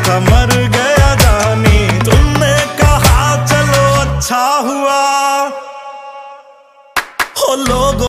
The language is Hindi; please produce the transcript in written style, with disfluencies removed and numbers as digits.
था मर गया जानी, तुमने कहा चलो अच्छा हुआ हो लोगों